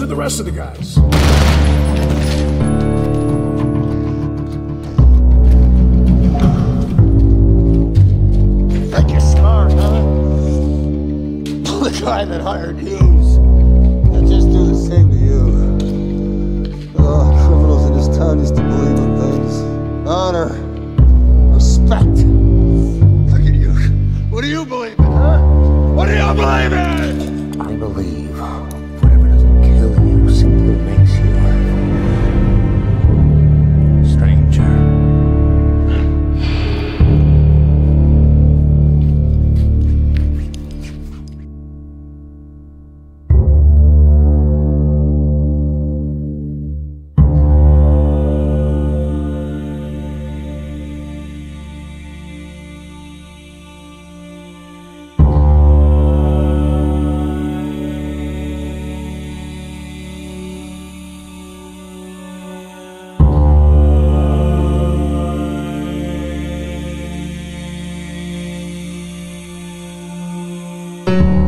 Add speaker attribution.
Speaker 1: to the rest of the guys.
Speaker 2: Think you're smart, huh? The guy that hired yous. I'll just do the same to you. Oh, criminals in this town used to believe in things. Honor. Respect. Look at you. What do you believe in, huh? What do you believe in?
Speaker 3: I believe whatever doesn't kill you simply makes you stranger.
Speaker 4: you